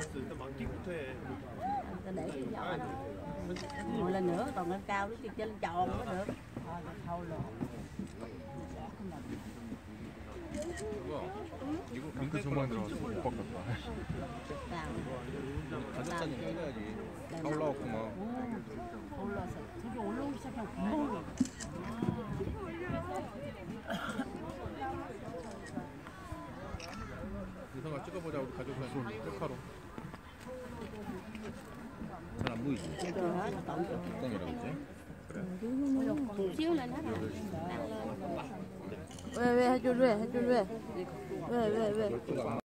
일단 망티부터 해. Ta để cái giỏ một lần nữa còn lên cao nữa thì trên tròn mới được. Thôi rồi. 이거 핑크 조만 들어가서 못 바꿨다. 가족사진 찍어야지. 다 올라왔구만. 올라서 저기 올라오기 시작하면 금방 올라가. 유성아 찍어보자. 우리 가족사진 셀카로. 잘 안 보이지? 뚜껑이라고 그러지? 그래. Chiếu lên hết rồi. 왜 해줘 왜.